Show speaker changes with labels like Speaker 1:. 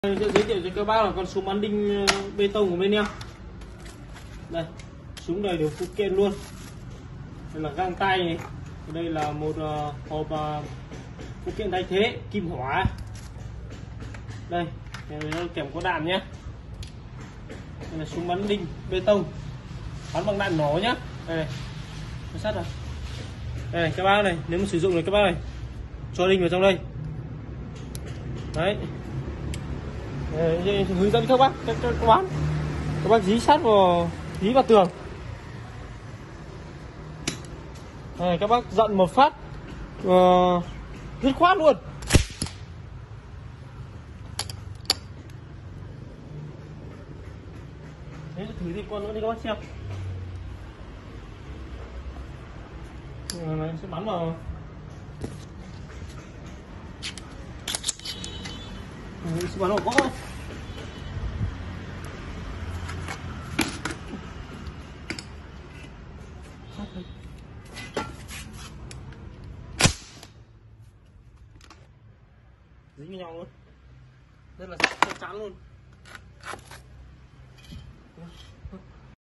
Speaker 1: Sẽ giới thiệu cho các bác là con súng bắn đinh bê tông của bên em. Đây, súng đầy đủ phụ kiện luôn. Đây là găng tay này. Đây là một hộp phụ kiện thay thế kim hỏa. Đây, nó kèm có đạn nhé. Đây là súng bắn đinh bê tông, bắn bằng đạn nổ nhá. Đây này, nó sắt rồi. Đây này, các bác này, nếu mà sử dụng này các bác này, cho đinh vào trong đây. Đấy. Hướng dẫn các bác các bán, các bác dí sát vào, dí vào tường. Đây, các bác dặn một phát dứt khoát luôn. Thế thử đi con nữa đi các bác xem. Này sẽ bắn vào. Sẽ bắn vào gỗ. Dính với nhau luôn, rất là chắc chắn luôn.